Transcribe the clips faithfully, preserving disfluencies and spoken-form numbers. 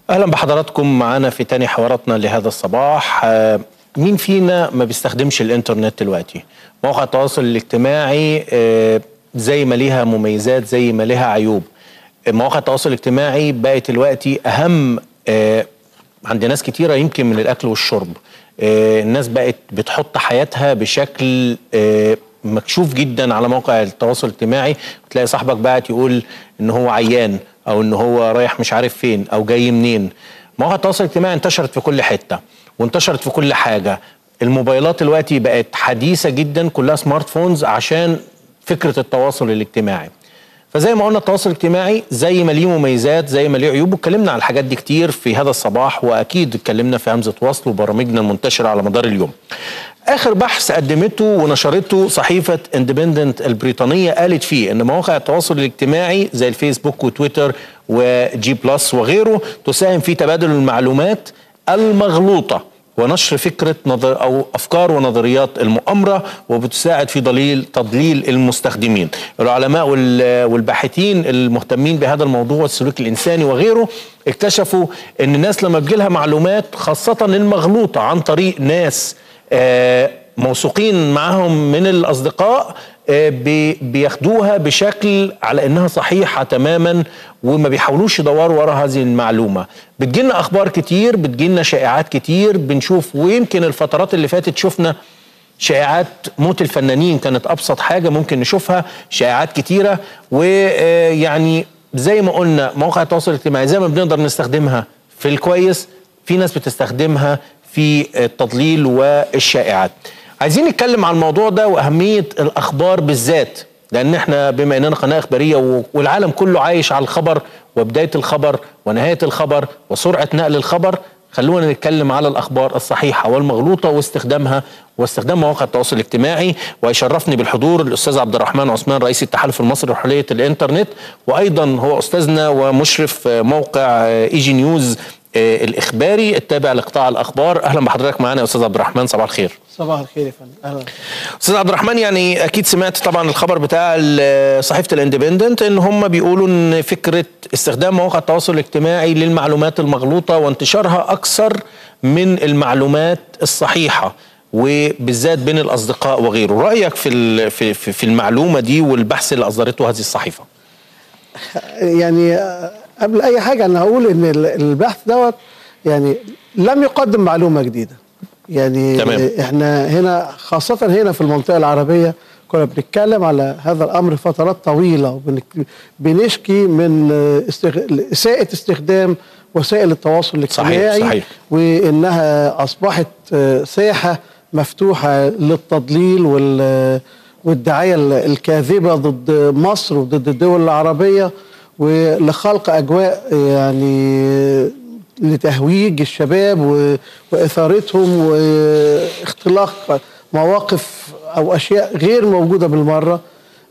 أهلا بحضراتكم معنا في تاني حواراتنا لهذا الصباح. مين فينا ما بيستخدمش الإنترنت دلوقتي؟ مواقع التواصل الاجتماعي زي ما ليها مميزات زي ما ليها عيوب. مواقع التواصل الاجتماعي بقت دلوقتي أهم عند ناس كتيرة يمكن من الأكل والشرب. الناس بقت بتحط حياتها بشكل مكشوف جدا على موقع التواصل الاجتماعي، وتلاقي صاحبك بعت يقول ان هو عيان او ان هو رايح مش عارف فين او جاي منين. مواقع التواصل الاجتماعي انتشرت في كل حته وانتشرت في كل حاجه. الموبايلات دلوقتي بقت حديثه جدا، كلها سمارت فونز عشان فكره التواصل الاجتماعي. فزي ما قلنا التواصل الاجتماعي زي ما ليه مميزات زي ما ليه عيوب، واتكلمنا على الحاجات دي كتير في هذا الصباح، واكيد اتكلمنا في همزه وصل وبرامجنا المنتشره على مدار اليوم. آخر بحث قدمته ونشرته صحيفة اندبندنت البريطانية قالت فيه أن مواقع التواصل الاجتماعي زي الفيسبوك وتويتر وجي بلس وغيره تساهم في تبادل المعلومات المغلوطة ونشر فكرة نظر أو أفكار ونظريات المؤامرة، وبتساعد في ضليل تضليل المستخدمين. العلماء والباحثين المهتمين بهذا الموضوع والسلوك الإنساني وغيره اكتشفوا أن الناس لما بيجيلها معلومات خاصة المغلوطة عن طريق ناس آه موثوقين معهم من الأصدقاء، آه بي بياخدوها بشكل على أنها صحيحة تماما، وما بيحاولوش يدوروا وراء هذه المعلومة. بتجيلنا أخبار كتير، بتجيلنا شائعات كتير بنشوف، ويمكن الفترات اللي فاتت شفنا شائعات موت الفنانين كانت أبسط حاجة ممكن نشوفها، شائعات كتيرة. ويعني زي ما قلنا مواقع التواصل الاجتماعي زي ما بنقدر نستخدمها في الكويس، في ناس بتستخدمها في التضليل والشائعات. عايزين نتكلم عن الموضوع ده وأهمية الأخبار بالذات، لأن احنا بما أننا قناة إخبارية والعالم كله عايش على الخبر وبداية الخبر ونهاية الخبر وسرعة نقل الخبر. خلونا نتكلم على الأخبار الصحيحة والمغلوطة واستخدامها واستخدام مواقع التواصل الاجتماعي. ويشرفني بالحضور الأستاذ عبد الرحمن عثمان رئيس التحالف المصري لحرية الإنترنت، وأيضا هو أستاذنا ومشرف موقع اي جي نيوز الإخباري التابع لقطاع الأخبار. أهلا بحضرتك معنا يا أستاذ عبد الرحمن، صباح الخير. صباح الخير يا فندم. أهلا أستاذ عبد الرحمن، يعني أكيد سمعت طبعا الخبر بتاع صحيفة الاندبندنت إن هم بيقولوا إن فكرة استخدام مواقع التواصل الاجتماعي للمعلومات المغلوطة وانتشارها أكثر من المعلومات الصحيحة، وبالذات بين الأصدقاء وغيره. رأيك في في في المعلومة دي والبحث اللي أصدرته هذه الصحيفة؟ يعني قبل اي حاجه انا هقول ان البحث دوت يعني لم يقدم معلومه جديده. يعني تمام. احنا هنا خاصه هنا في المنطقه العربيه كنا بنتكلم على هذا الامر فترات طويله، وبنشكي من استغ... اساءه استخدام وسائل التواصل الاجتماعي. صحيح صحيح. وانها اصبحت ساحه مفتوحه للتضليل وال والدعايه الكاذبه ضد مصر وضد الدول العربيه، ولخلق أجواء يعني لتهويج الشباب وإثارتهم واختلاق مواقف أو أشياء غير موجودة بالمرة.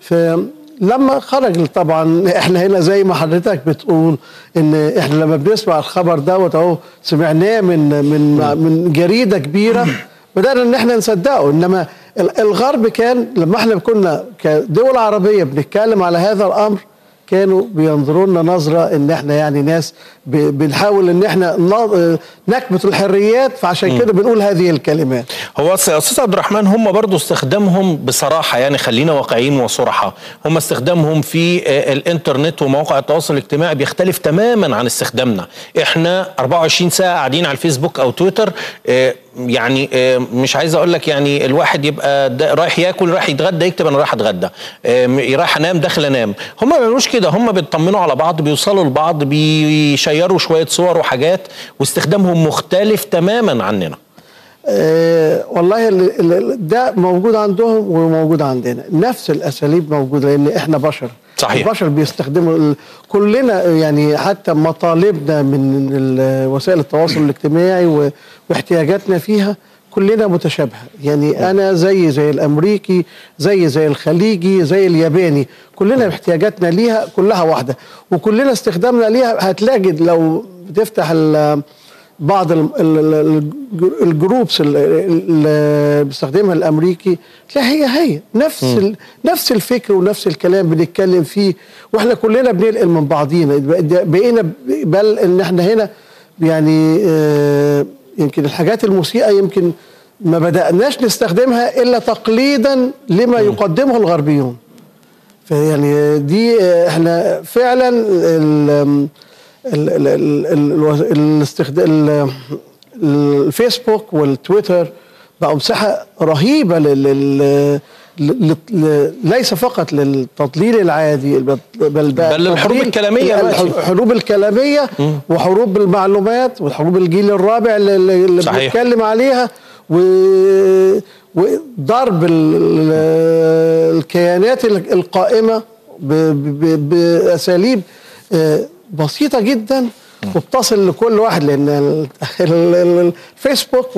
فلما خرج طبعا احنا هنا زي ما حضرتك بتقول ان احنا لما بنسمع الخبر دوت اهو سمعناه من من من جريدة كبيرة بدأنا ان احنا نصدقه. انما الغرب كان لما احنا كنا كدول عربية بنتكلم على هذا الأمر كانوا بينظروا لنا نظره ان احنا يعني ناس بنحاول ان احنا نكبت الحريات، فعشان كده بنقول هذه الكلمات. هو استاذ عبد الرحمن هم برضو استخدامهم بصراحه، يعني خلينا واقعيين وصراحه، هم استخدامهم في الانترنت ومواقع التواصل الاجتماعي بيختلف تماما عن استخدامنا. احنا أربعة وعشرين ساعه قاعدين على الفيسبوك او تويتر، يعني مش عايز اقول لك يعني الواحد يبقى رايح ياكل رايح يتغدى يكتب انا رايح اتغدى، رايح انام داخل انام. هم ما بيعملوش كده، هم بيطمنوا على بعض، بيوصلوا لبعض، بيشيروا شويه صور وحاجات، واستخدامهم مختلف تماما عننا. أه والله ده موجود عندهم وموجود عندنا، نفس الاساليب موجوده لان احنا بشر. صحيح. البشر بيستخدموا كلنا، يعني حتى مطالبنا من وسائل التواصل الاجتماعي واحتياجاتنا فيها كلنا متشابهه. يعني انا زي زي الامريكي زي زي الخليجي زي الياباني، كلنا احتياجاتنا ليها كلها واحده، وكلنا استخدامنا ليها. هتلاقي لو بتفتح بعض الجروبس اللي بيستخدمها الامريكي تلاقي هي هي نفس نفس الفكر ونفس الكلام بنتكلم فيه، واحنا كلنا بننقل من بعضينا. بقينا بل ان احنا هنا يعني آه يمكن الحاجات المسيئة يمكن ما بدأناش نستخدمها إلا تقليدا لما يقدمه الغربيون. فيعني دي احنا فعلا ال الاستخدام الفيسبوك والتويتر بقوا مساحة رهيبة لل ليس فقط للتضليل العادي بل بل الحروب الكلامية، الحروب الكلامية وحروب المعلومات والحروب الجيل الرابع اللي بنتكلم عليها، وضرب الكيانات القائمة بأساليب بسيطة جدا وبتصل لكل واحد، لأن الفيسبوك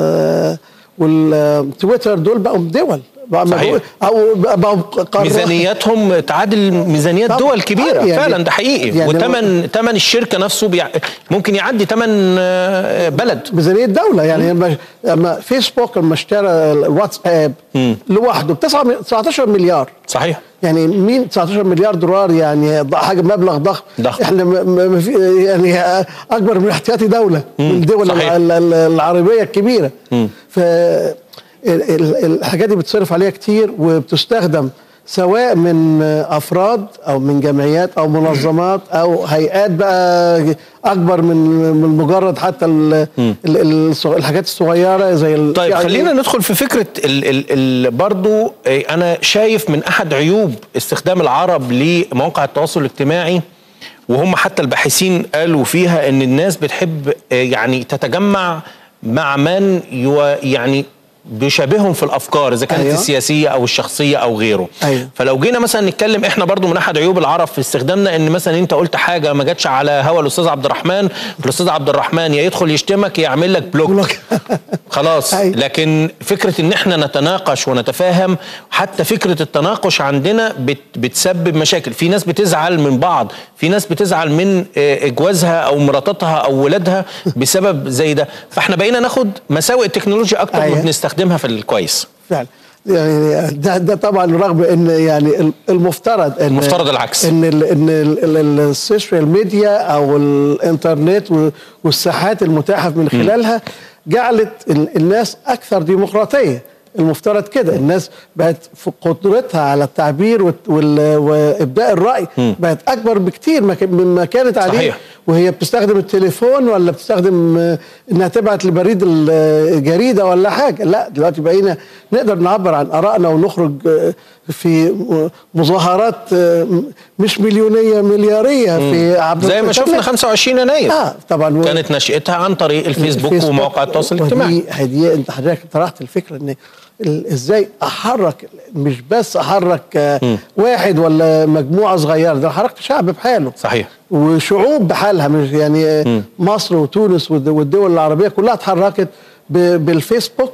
والتويتر دول بقوا دول صحيح. او بقوا ميزانياتهم تعادل ميزانيات دول كبيره يعني فعلا، ده حقيقي. يعني وثمن ثمن الشركه نفسه بيع... ممكن يعدي ثمن بلد، ميزانيه دوله. يعني لما فيسبوك لما اشترى الواتساب لوحده ب تسعتاشر مليار صحيح، يعني مين تسعتاشر مليار دولار، يعني حاجه مبلغ ضخم ضخم. احنا م... يعني اكبر من احتياطي دوله من الدول العربيه الكبيره. م. ف الحاجات دي بتصرف عليها كتير وبتستخدم سواء من افراد او من جمعيات او منظمات او هيئات بقى اكبر من من مجرد حتى ال ال الحاجات الصغيره زي. طيب خلينا ندخل في فكره ال ال ال برضو انا شايف من احد عيوب استخدام العرب لمواقع التواصل الاجتماعي، وهم حتى الباحثين قالوا فيها ان الناس بتحب يعني تتجمع مع من يعني بيشابههم في الافكار، اذا كانت أيوة. السياسيه او الشخصيه او غيره. أيوة. فلو جينا مثلا نتكلم احنا برضو من احد عيوب العرب في استخدامنا ان مثلا انت قلت حاجه ما جاتش على هوا الاستاذ عبد الرحمن، الاستاذ عبد الرحمن يا يدخل يشتمك يا يعمل لك بلوك خلاص. أيوة. لكن فكره ان احنا نتناقش ونتفاهم، حتى فكره التناقش عندنا بت بتسبب مشاكل. في ناس بتزعل من بعض، في ناس بتزعل من جوازها او مراتها او ولادها بسبب زي ده. فاحنا بقينا ناخد مساوئ التكنولوجيا اكتر أيوة. ما بنستخدمها في الكويس فعلا. يعني ده, ده طبعا رغم ان يعني المفترض ان المفترض العكس، ان ال ان السوشيال ميديا او الانترنت والساحات المتاحه من خلالها جعلت الناس اكثر ديمقراطيه. المفترض كده الناس بقت في قدرتها على التعبير وابداء الراي م. بقت اكبر بكتير مما كانت عليه. صحيح. وهي بتستخدم التليفون ولا بتستخدم انها تبعت لبريد الجريده ولا حاجه، لا دلوقتي بقينا نقدر نعبر عن ارائنا ونخرج في مظاهرات مش مليونيه ملياريه في عبر زي ما شفنا خمسة وعشرين يناير. اه طبعا كانت نشأتها عن طريق الفيسبوك, الفيسبوك ومواقع التواصل الاجتماعي. هدي انت حضرتك طرحت الفكره ان ازاي احرك، مش بس احرك م. واحد ولا مجموعه صغيره، ده حركت شعب بحاله. صحيح. وشعوب بحالها، مش يعني م. مصر وتونس والدول العربيه كلها اتحركت بالفيسبوك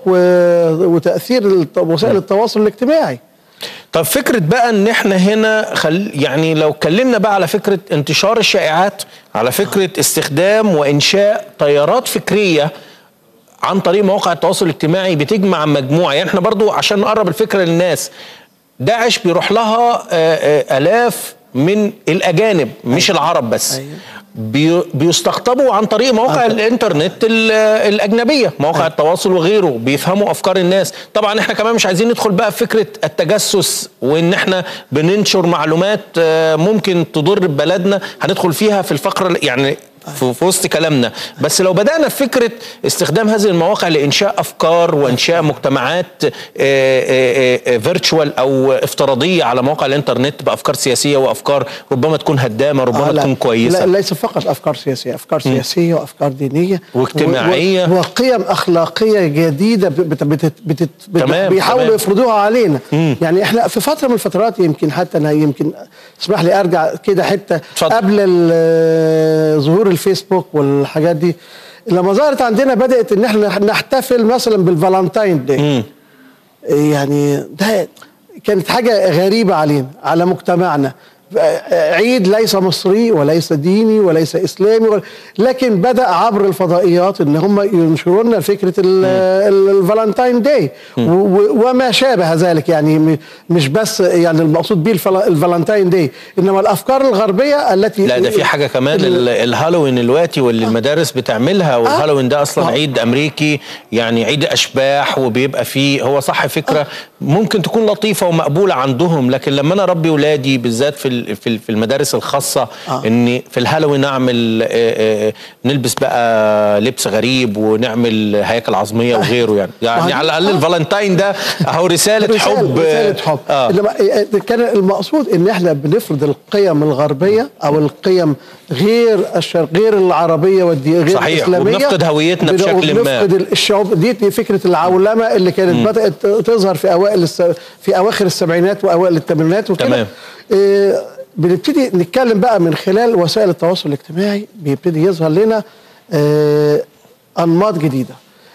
وتاثير وسائل التواصل الاجتماعي. طب فكره بقى ان احنا هنا خل يعني لو اتكلمنا بقى على فكره انتشار الشائعات، على فكره استخدام وانشاء تيارات فكريه عن طريق مواقع التواصل الاجتماعي بتجمع مجموعه، يعني احنا برضو عشان نقرب الفكره للناس، داعش بيروح لها آلاف من الاجانب مش العرب بس. بي بيستقطبوا عن طريق مواقع الانترنت الاجنبيه، مواقع التواصل وغيره، بيفهموا افكار الناس. طبعا احنا كمان مش عايزين ندخل بقى في فكره التجسس وان احنا بننشر معلومات ممكن تضر ببلدنا، هندخل فيها في الفقره يعني في وسط كلامنا. بس لو بدأنا في فكرة استخدام هذه المواقع لإنشاء أفكار وإنشاء مجتمعات فيرتشوال أو افتراضية على مواقع الإنترنت بأفكار سياسية وأفكار ربما تكون هدامة ربما آه تكون كويسة. لا ليس فقط أفكار سياسية، أفكار سياسية م. وأفكار دينية واجتماعية وقيم أخلاقية جديدة بت بت بت بت بيحاولوا يفرضوها علينا. م. يعني إحنا في فترة من الفترات، يمكن حتى أنا يمكن اسمح لي أرجع كده حتة قبل ظهور الفيسبوك والحاجات دي، لما ظهرت عندنا بدأت ان احنا نحتفل مثلا بالفالنتاين داي. يعني ده كانت حاجة غريبة علينا على مجتمعنا، عيد ليس مصري وليس ديني وليس اسلامي، لكن بدا عبر الفضائيات ان هم ينشروا لنا فكره الفالنتاين داي وما شابه ذلك. يعني مش بس يعني المقصود به الفالنتاين داي، انما الافكار الغربيه التي لا ده في حاجه كمان الهالوين دلوقتي واللي آه. المدارس بتعملها، والهالوين ده اصلا آه. عيد امريكي، يعني عيد اشباح، وبيبقى فيه هو صح فكره آه. ممكن تكون لطيفه ومقبوله عندهم، لكن لما انا اربي ولادي بالذات في في المدارس الخاصه آه. ان في الهالوين نعمل آآ آآ نلبس بقى لبس غريب ونعمل هياكل عظميه وغيره، يعني يعني على الاقل آه. الفالنتاين ده اهو رساله, رسالة حب رساله حب آه. كان المقصود ان احنا بنفرض القيم الغربيه او القيم غير الشرق غير العربيه والدي غير صحيح. الاسلاميه، وبنفقد هويتنا بشكل ما، بنفقد الشعوب دي, دي فكره العولمه اللي كانت م. بدات تظهر في اوائل الس... في اواخر السبعينات واوائل الثمانينات وكده. تمام. إيه بنبتدي نتكلم بقى من خلال وسائل التواصل الاجتماعي، بيبتدي يظهر لنا إيه انماط جديده.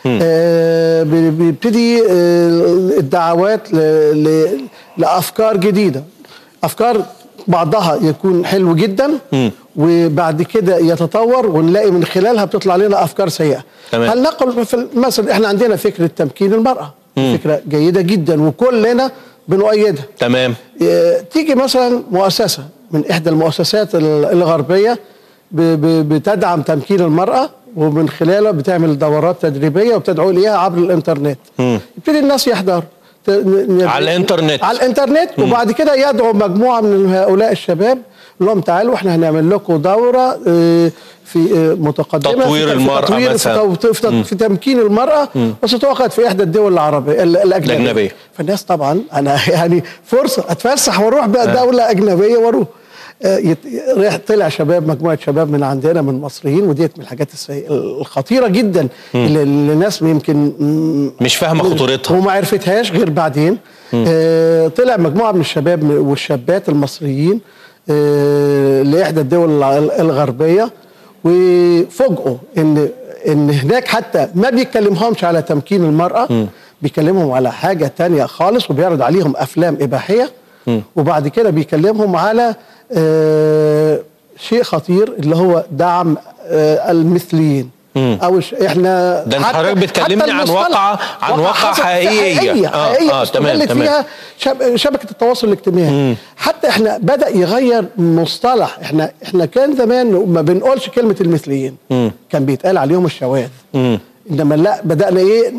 آه بيبتدي آه الدعوات ل... ل... لافكار جديده، افكار بعضها يكون حلو جدا م. وبعد كده يتطور ونلاقي من خلالها بتطلع لنا افكار سيئه. هل نقل في مثلا احنا عندنا فكره تمكين المراه، م. فكره جيده جدا وكلنا بنؤيدها. تمام. تيجي مثلا مؤسسه من احدى المؤسسات الغربيه بتدعم تمكين المراه ومن خلالها بتعمل دورات تدريبيه وبتدعو اليها عبر الانترنت. م. يبتدي الناس يحضروا على الانترنت على الانترنت م. وبعد كده يدعو مجموعه من هؤلاء الشباب لهم تعالوا احنا هنعمل لكم دوره في متقدمه تطوير في المراه تطوير مثلا في, في, في تمكين المراه م. بس توقعت في احدى الدول العربيه الاجنبيه. الأجنبية. فالناس طبعا انا يعني فرصه اتفسح واروح بقى آه. دوله اجنبيه واروح آه طلع شباب مجموعه شباب من عندنا من مصريين، وديت من الحاجات الخطيره جدا م. اللي الناس يمكن مش فاهمه خطورتها وما عرفتهاش غير بعدين. آه طلع مجموعه من الشباب والشابات المصريين آه لاحدى الدول الغربيه وفوجئوا ان ان هناك حتى ما بيتكلمهمش على تمكين المراه، م. بيكلمهم على حاجه تانية خالص وبيعرض عليهم افلام اباحيه، م. وبعد كده بيكلمهم على آه شيء خطير اللي هو دعم آه المثليين. مم. او احنا ده حضرتك بتكلمني عن واقعه عن واقعه حقيقيه حقيقيه اه حقيقيه اه تمام تمام فيها شب شبكه التواصل الاجتماعي. مم. حتى احنا بدا يغير مصطلح، احنا احنا كان زمان ما بنقولش كلمه المثليين، مم. كان بيتقال عليهم الشواذ، مم. انما لا بدانا ايه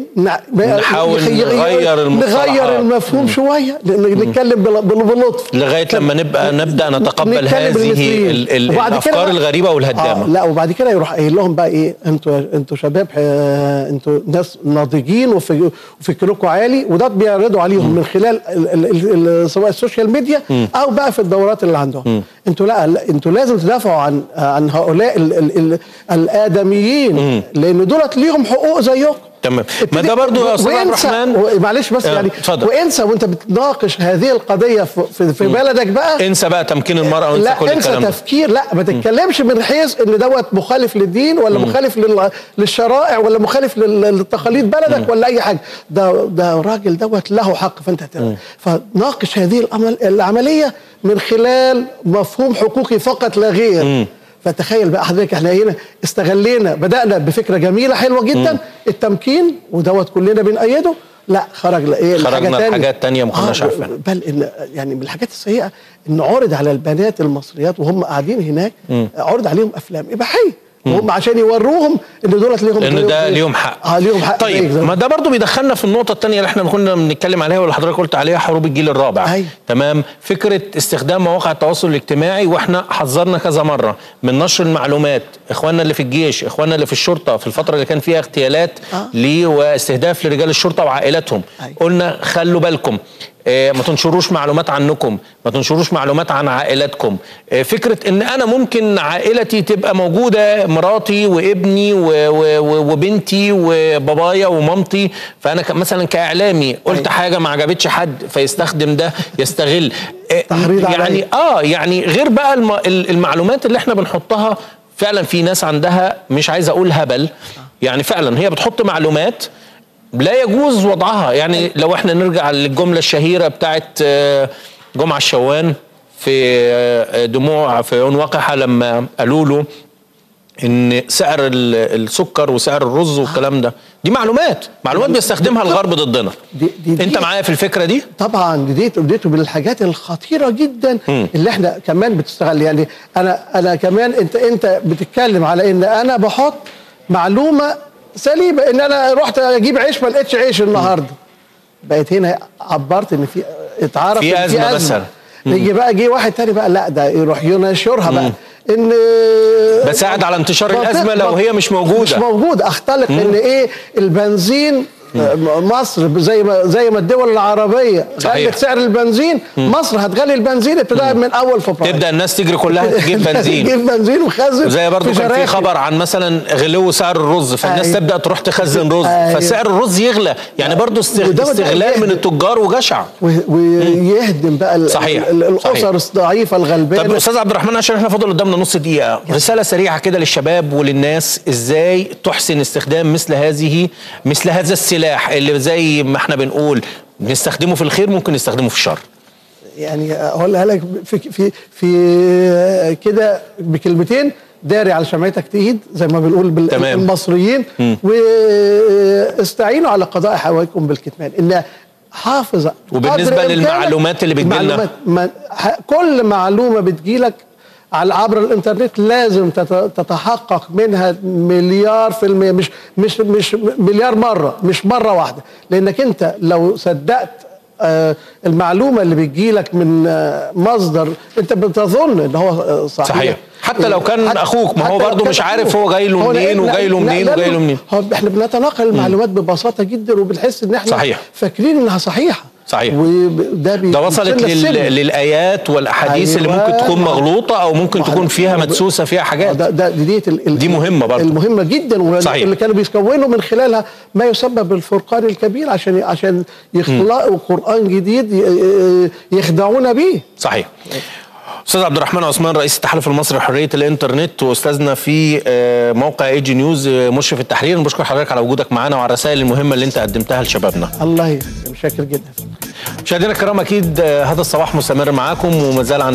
نحاول نغير نغير المفهوم شويه، نتكلم بلطف لغايه لما نبقى نبدا نتقبل هذه الافكار الغريبه والهدامه. آه لا وبعد كده يروح قايل لهم بقى ايه انتوا انتوا شباب آه انتوا ناس ناضجين وفكركم عالي، وده بيعرضوا عليهم م. من خلال ال ال ال سواء السوشيال ميديا م. او بقى في الدورات اللي عندهم. انتوا لا, لا انتوا لازم تدافعوا عن عن هؤلاء ال ال ال الادميين م. لان دولت ليهم حقوق زيكم. تمام. ما ده برضو يا استاذ عبد الرحمن معلش بس يعني فضل. وانسى وانت بتناقش هذه القضيه في, في بلدك بقى انسى بقى تمكين المراه وانسى كل الكلام ده. لا انسى تفكير، لا ما تتكلمش من حيث ان دوت مخالف للدين ولا م. مخالف للشرائع ولا مخالف للتقاليد بلدك م. ولا اي حاجه. ده ده راجل دوت له حق، فانت فناقش هذه العمليه من خلال مفهوم حقوقي فقط لا غير. م. فتخيل بقى حضرتك احنا هنا استغلينا بدأنا بفكرة جميلة حلوة جدا م. التمكين ودوت كلنا بنأيده، لا خرج ايه خرجنا لحاجات تانية ما كناش آه عارفينها. بل إن يعني من الحاجات السيئة ان عرض على البنات المصريات وهم قاعدين هناك م. عرض عليهم افلام اباحية وهم عشان يوروهم ان دولت ليهم ان ده ليهم حق. اه ليهم حق. طيب ما ده برضو بيدخلنا في النقطه الثانيه اللي احنا كنا بنتكلم عليها واللي حضرتك قلت عليها، حروب الجيل الرابع. أي. تمام. فكره استخدام مواقع التواصل الاجتماعي، واحنا حذرنا كذا مره من نشر المعلومات. اخواننا اللي في الجيش، اخواننا اللي في الشرطه في الفتره اللي كان فيها اغتيالات آه. ليه واستهداف لرجال الشرطه وعائلاتهم. أي. قلنا خلوا بالكم، إيه ما تنشروش معلومات عنكم، ما تنشروش معلومات عن عائلاتكم. إيه فكرة ان انا ممكن عائلتي تبقى موجودة، مراتي وابني وبنتي وبابايا ومامتي، فانا مثلا كاعلامي قلت حاجة ما عجبتش حد فيستخدم ده يستغل. إيه يعني اه يعني غير بقى المعلومات اللي احنا بنحطها، فعلا في ناس عندها مش عايز اقول هبل، يعني فعلا هي بتحط معلومات لا يجوز وضعها. يعني لو احنا نرجع للجملة الشهيرة بتاعت جمعة الشوان في دموع في عيون وقحة لما قالوا له ان سعر السكر وسعر الرز والكلام ده. دي معلومات معلومات بيستخدمها الغرب ضدنا. دي دي دي انت معايا في الفكره دي؟ طبعا دي دي من الحاجات الخطيره جدا م. اللي احنا كمان بتستغل. يعني انا انا كمان انت انت بتتكلم على ان انا بحط معلومه سليمه، ان انا رحت اجيب عيش ما لقيتش عيش النهارده، بقيت هنا عبرت ان في اتعرف في ان ازمه مثلا. يجي بقى جه واحد تاني بقى لا ده يروح ينشرها بقى ان بساعد على انتشار الازمه لو هي مش موجوده مش موجوده اختلق مم. ان ايه البنزين مم. مصر زي ما زي ما الدول العربيه غلت سعر البنزين، مم. مصر هتغلي البنزين ابتداء من اول فبراير، تبدا الناس تجري كلها تجيب بنزين تجيب بنزين وخزن. زي برضه كان في خبر عن مثلا غلو سعر الرز، فالناس أيوه. تبدا تروح تخزن رز أيوه. فسعر الرز يغلى، يعني برضه استغلال من التجار وجشع ويهدم بقى صحيح. الاسر الضعيفه الغلبانه. طب استاذ عبد الرحمن عشان احنا فاضل قدامنا نص دقيقه، رساله سريعه كده للشباب وللناس ازاي تحسن استخدام مثل هذه مثل هذا السلاح اللي زي ما احنا بنقول بنستخدمه في الخير ممكن نستخدمه في الشر. يعني اقولها لك في في في كده بكلمتين، داري على شمعتك تقيد زي ما بنقول بالمصريين، واستعينوا على قضاء حوائجكم بالكتمان. ان حافظ وبالنسبه للمعلومات اللي بتجيلنا، كل معلومه بتجيلك على عبر الانترنت لازم تتحقق منها مليار في المية، مش مش مش مليار مره، مش مره واحده، لانك انت لو صدقت آه المعلومه اللي بتجيلك من آه مصدر انت بتظن ان هو صحيح, صحيح. حتى لو كان حتى اخوك، ما هو برضه مش عارف هو جاي له منين وجاي له منين وجاي له منين. احنا بنتناقل المعلومات ببساطه جدا وبنحس ان احنا صحيح. فاكرين انها صحيحه. صحيح. وده ده وصلت لل... للايات والاحاديث أيوة. اللي ممكن تكون مغلوطه او ممكن تكون فيها مدسوسه فيها حاجات. ده ده دي ال... دي مهمه برضه، المهمه جدا، واللي كانوا بيكونوا من خلالها ما يسمى بالفرقان الكبير عشان عشان يخلقوا قران جديد يخدعونا بيه. صحيح. استاذ عبد الرحمن عثمان رئيس التحالف المصري لحريه الانترنت واستاذنا في موقع اي جي نيوز مشرف التحرير، بشكر حضرتك على وجودك معانا وعلى الرسائل المهمه اللي انت قدمتها لشبابنا. الله يسلمك، متشكر جدا. مشاهدينا الكرام اكيد هذا الصباح مستمر معاكم وما زال